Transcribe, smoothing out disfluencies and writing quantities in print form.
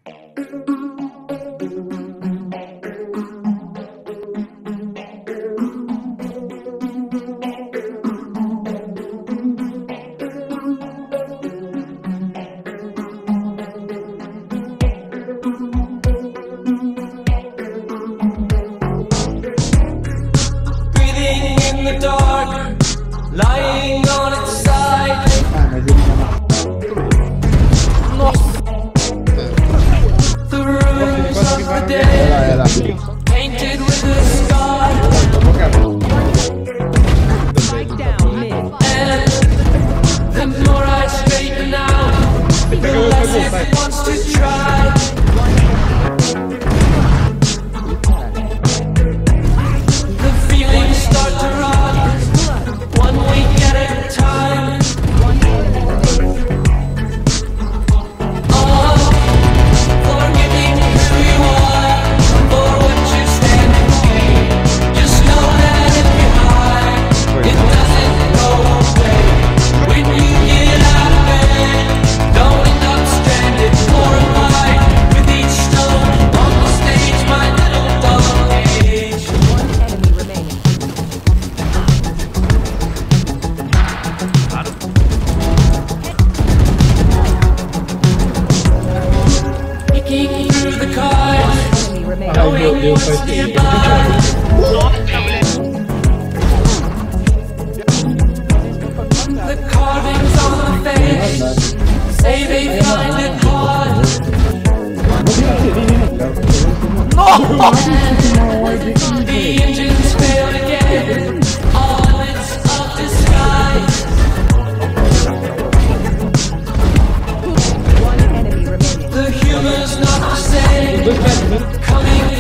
In the dark, lying on its side. The rooms of the dead, painted with the sky. And the more I straighten out, the less it wants to try. The feelings start to rise, one week at a time. Forgetting who you are, for what you stand for. Just know that if you hide, it doesn't go away. When you get out of bed, don't end up stranded, horrified with each stone on the stage, my little dog cage. Peeking through the cards, knowing what's nearby. The carvings on the face say they find it hard. The engines failed again, all its of disguise. The humor's not the same, coming